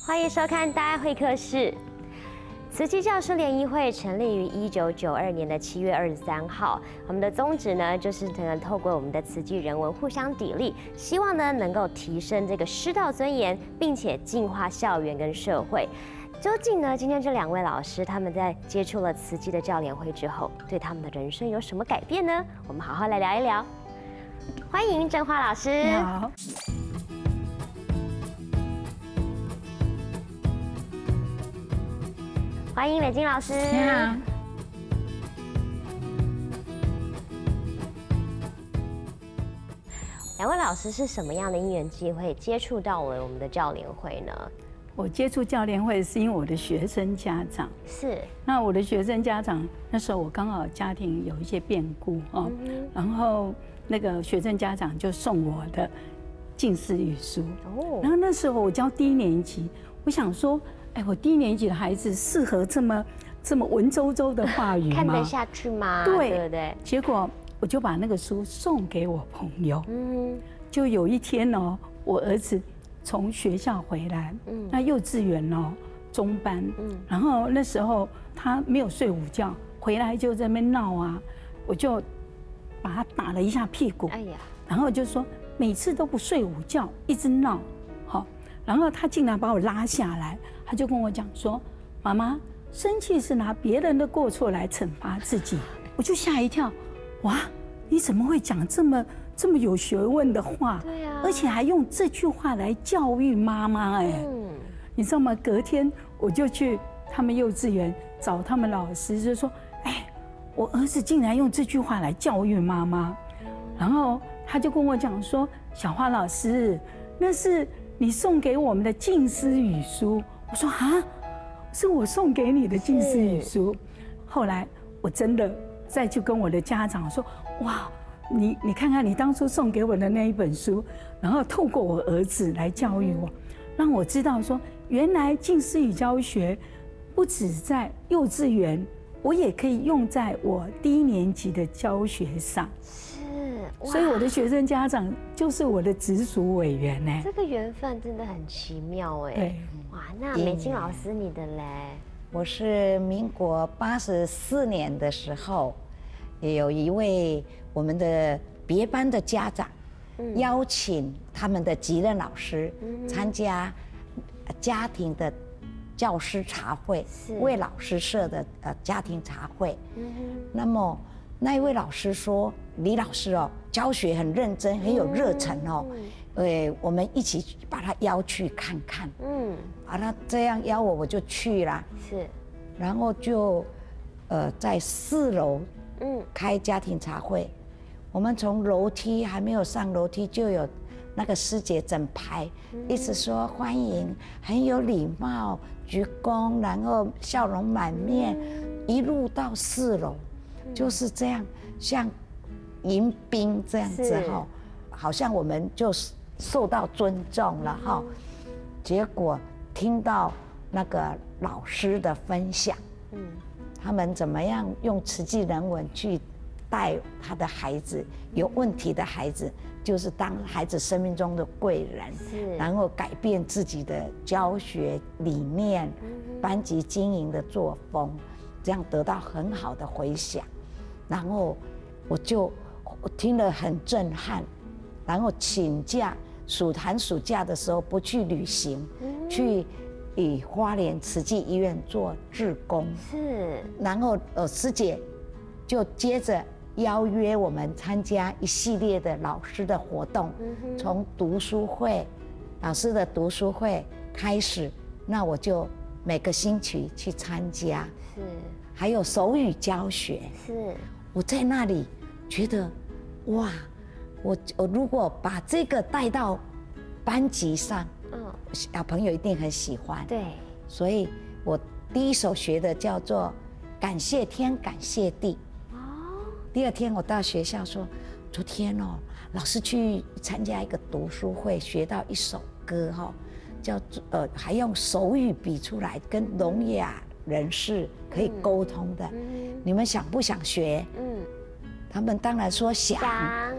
欢迎收看大爱会客室。慈济教师联谊会成立于1992年的7月23号。我们的宗旨呢，就是能透过我们的慈济人文互相砥砺，希望呢能够提升这个师道尊严，并且净化校园跟社会。究竟呢，今天这2位老师他们在接触了慈济的教联会之后，对他们的人生有什么改变呢？我们好好来聊一聊。欢迎郑花老师。 你好。 欢迎美金老师。 你好。 2位老师是什么样的因缘机会接触到了我们的教联会呢？ 我接触教联会是因为我的学生家长是。 那我的学生家长那时候我刚好家庭有一些变故哦，然后那个学生家长就送我的近似语书哦，然后那时候我教低年级，我想说，哎，我低年级的孩子适合这么文绉绉的话语吗？ 看得下去吗？ 对， 对不对？ 结果我就把那个书送给我朋友，就有一天哦，我儿子从学校回来，那幼稚园哦中班，然后那时候他没有睡午觉，回来就在那边闹啊，我就把他打了一下屁股，哎呀，然后就说每次都不睡午觉，一直闹，好，然后他竟然把我拉下来，他就跟我讲说，妈妈，生气是拿别人的过错来惩罚自己，我就吓一跳，哇，你怎么会讲这么有学问的话？对啊，而且还用这句话来教育妈妈，哎，你知道吗？隔天我就去他们幼稚园找他们老师，就说，哎，我儿子竟然用这句话来教育妈妈，然后他就跟我讲说，小花老师，那是你送给我们的近似语书。我说啊，是我送给你的近似语书。后来我真的再去跟我的家长说，哇，你看看你当初送给我的那一本书，然后透过我儿子来教育我，让我知道说，原来近似语教学不止在幼稚园，我也可以用在我低年级的教学上。所以我的学生家长就是我的直属委员呢。 这个缘分真的很奇妙哎。 对， 哇，那美金老师你的嘞？ 我是民国84年的时候，也有一位我们的别班的家长，邀请他们的级任老师参加家庭的教师茶会，为老师设的家庭茶会。那么那一位老师说，李老师哦，教学很认真，很有热忱哦，我们一起把他邀去看看。他这样邀我就去啦。是，然后就在4楼开家庭茶会。我们从楼梯还没有上楼梯，就有那个师姐整排一直说欢迎，很有礼貌，鞠躬，然后笑容满面，一路到4楼。就是这样，像迎宾这样子哈，好像我们就受到尊重了哈。结果听到那个老师的分享，他们怎么样用慈济人文去带他的孩子，有问题的孩子，就是当孩子生命中的贵人，然后改变自己的教学理念、班级经营的作风，这样得到很好的回响。然后我听了很震撼，然后请假，寒暑假的时候不去旅行，去以花莲慈济医院做志工。是，然后师姐就接着邀约我们参加一系列的老师的活动，从读书会，老师的读书会开始，那我就每个星期去参加。是，还有手语教学。是。我在那里觉得，哇，我如果把这个带到班级上，小朋友一定很喜欢。对，所以我第一首学的叫做感谢天感谢地。第2天我到学校说，昨天哦，老师去参加一个读书会，学到一首歌哈，叫做还用手语比出来，跟聋哑人士可以沟通的，你们想不想学？他们当然说想。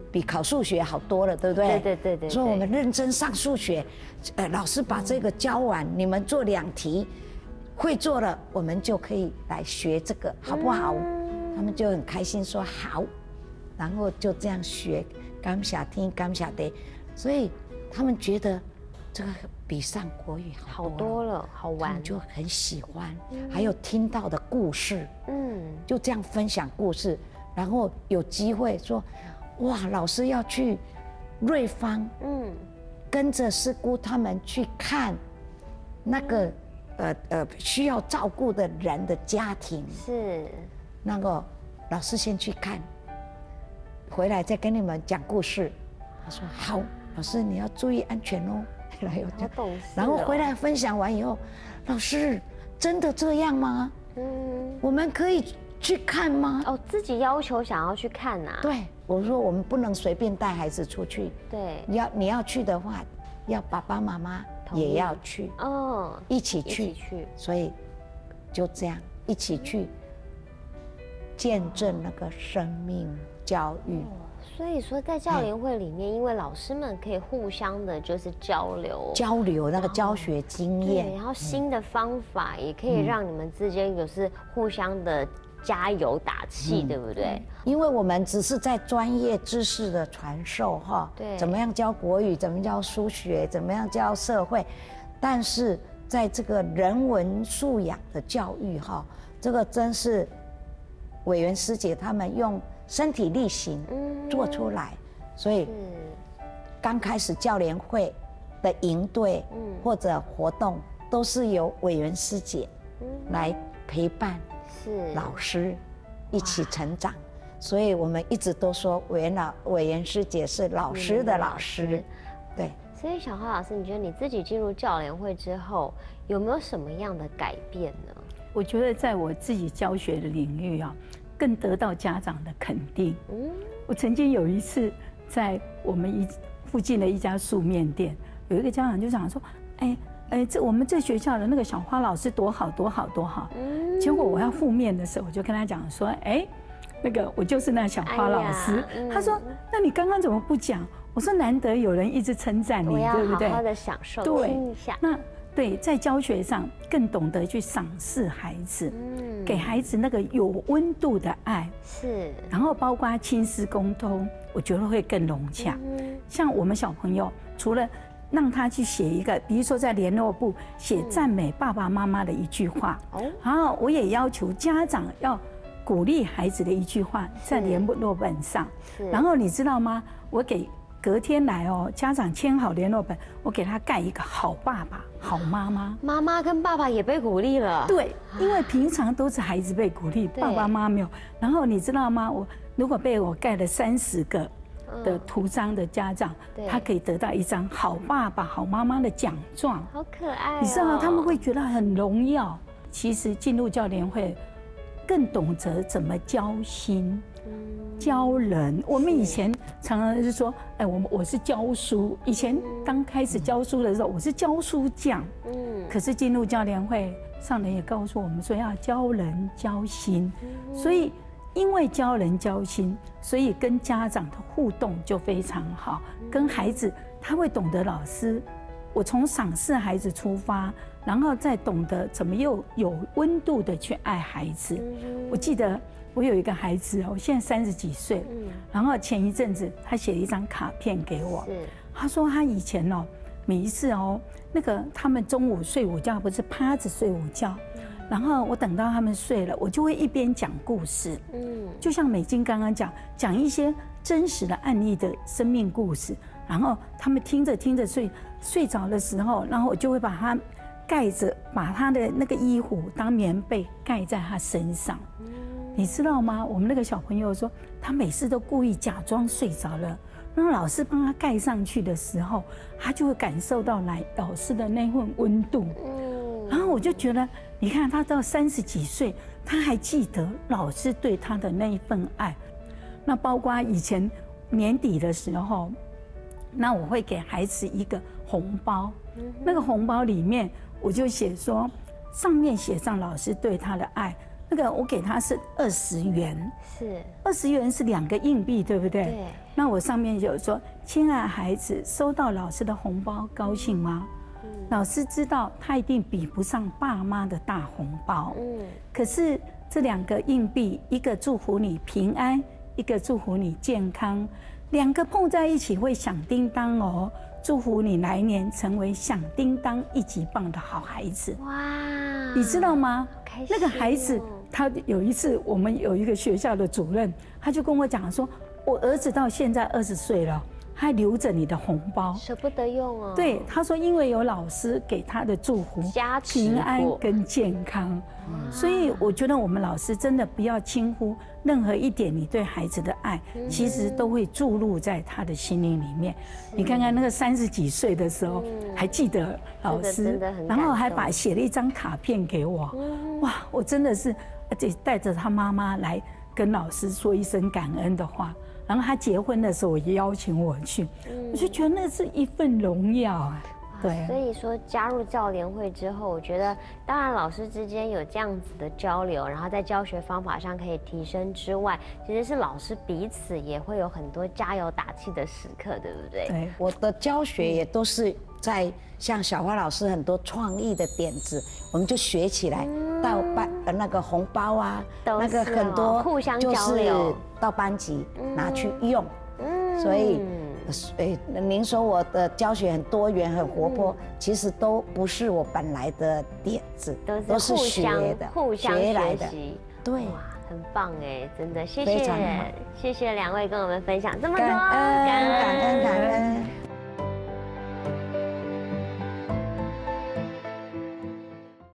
比考数学好多了，对不对？ 对。 所以我们认真上数学，老师把这个教完，你们做2题，会做了，我们就可以来学这个，好不好？他们就很开心说好，然后就这样学，感谢天，感谢地，所以他们觉得这个比上国语好多了，好玩，就很喜欢。还有听到的故事，就这样分享故事，然后有机会说，哇，老师要去瑞芳，跟着师姑他们去看那个需要照顾的人的家庭，是那个老师先去看，回来再跟你们讲故事。他说好，老师你要注意安全哦。然后回来分享完以后，老师真的这样吗？我们可以去看吗？ 哦，自己要求想要去看呐。 对，我说我们不能随便带孩子出去。 对， 你要去的话，要爸爸妈妈也要去，一起去。所以就这样一起去见证那个生命教育。 所以说，在教联会里面，因为老师们可以互相的，就是交流那个教学经验， 然后新的方法也可以让你们之间就是互相的加油打气，对不对？ 因为我们只是在专业知识的传授哈，对，怎么样教国语，怎么教数学，怎么样教社会，但是在这个人文素养的教育哈，这个真是委员师姐他们用身体力行做出来，所以刚开始教联会的营队或者活动都是由委员师姐来陪伴老师一起成长，所以我们一直都说委员师姐是老师的老师，对。 所以小花老师，你觉得你自己进入教联会之后，有没有什么样的改变呢？ 我觉得在我自己教学的领域啊，更得到家长的肯定。我曾经有一次在我们附近的一家素面店，有一个家长就讲说：“这我们这学校的那个小花老师多好多好多好。”结果我要赴面的时候，我就跟他讲说：“那个我就是那小花老师。”他说：“那你刚刚怎么不讲？”我说：“难得有人一直称赞你，对不对？ 好好的享受，听一下。” 那对，在教学上更懂得去赏识孩子，给孩子那个有温度的爱，是，然后包括亲师沟通，我觉得会更融洽。像我们小朋友，除了让他去写一个，比如说在联络簿写赞美爸爸妈妈的一句话，然后我也要求家长要鼓励孩子的一句话在联络本上，然后你知道吗？我给隔天来家长签好联络本，我给他盖一个好爸爸、好妈妈。 妈妈跟爸爸也被鼓励了。 对，因为平常都是孩子被鼓励，爸爸妈妈没有。然后你知道吗？如果被我盖了30个的图章的家长，他可以得到一张好爸爸、好妈妈的奖状。 好可爱。 你知道他们会觉得很荣耀。其实进入教联会，更懂得怎么交心。教人，我们以前常常是说，我是教书。以前刚开始教书的时候，我是教书匠。可是进入教联会，上人也告诉我们说要教人交心。所以因为教人交心，所以跟家长的互动就非常好。跟孩子，他会懂得老师，我从赏识孩子出发，然后再懂得怎么又有温度的去爱孩子。我记得。我有一个孩子现在30几岁，然后前一阵子他写了一张卡片给我，他说他以前每一次那个他们中午睡午觉不是趴着睡午觉，然后我等到他们睡了，我就会一边讲故事，就像美金刚刚讲一些真实的案例的生命故事，然后他们听着听着睡着的时候，然后我就会把他盖着，把他的那个衣服当棉被盖在他身上。你知道吗？我们那个小朋友说，他每次都故意假装睡着了，让老师帮他盖上去的时候，他就会感受到老师的那份温度。然后我就觉得，你看他到30几岁，他还记得老师对他的那一份爱。那包括以前年底的时候，那我会给孩子一个红包，那个红包里面我就写说，上面写上老师对他的爱。 那个我给他是20元， 是 20元是2个硬币，对不对？ 对。 那我上面就说：“亲爱的孩子，收到老师的红包，高兴吗？”老师知道他一定比不上爸妈的大红包。可是这2个硬币，一个祝福你平安，一个祝福你健康，2个碰在一起会响叮当哦。祝福你来年成为响叮当1级棒的好孩子。哇，你知道吗？那个孩子，他有一次，我们有一个学校的主任，他就跟我讲说，我儿子到现在20岁了，还留着你的红包， 舍不得用哦。 对，他说因为有老师给他的祝福，平安跟健康，所以我觉得我们老师真的不要轻忽任何一点你对孩子的爱，其实都会注入在他的心灵里面。你看看那个30几岁的时候还记得老师，然后还写了一张卡片给我，哇，我真的是而且带着他妈妈来跟老师说一声感恩的话。然后他结婚的时候也邀请我去，我就觉得那是一份荣耀啊。对， 所以说加入教联会之后，我觉得当然老师之间有这样子的交流，然后在教学方法上可以提升之外，其实是老师彼此也会有很多加油打气的时刻，对不对？ 对，我的教学也都是在像小花老师很多创意的点子，我们就学起来，到那个红包啊，那个很多互相交流， 到班级拿去用，所以。您说我的教学很多元、很活泼，其实都不是我本来的点子， 都是学的、 互相学来的。对， 哇，很棒哎，真的，谢谢2位跟我们分享这么多，感恩。